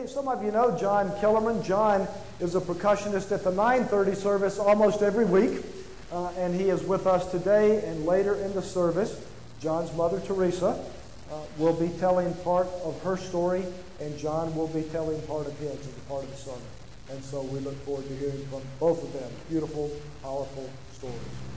some of you know John Killerman. John is a percussionist at the 9:30 service almost every week, and he is with us today and later in the service. John's mother, Teresa, will be telling part of her story, and John will be telling part of his as a part of the sermon. And so we look forward to hearing from both of them. Beautiful, powerful stories.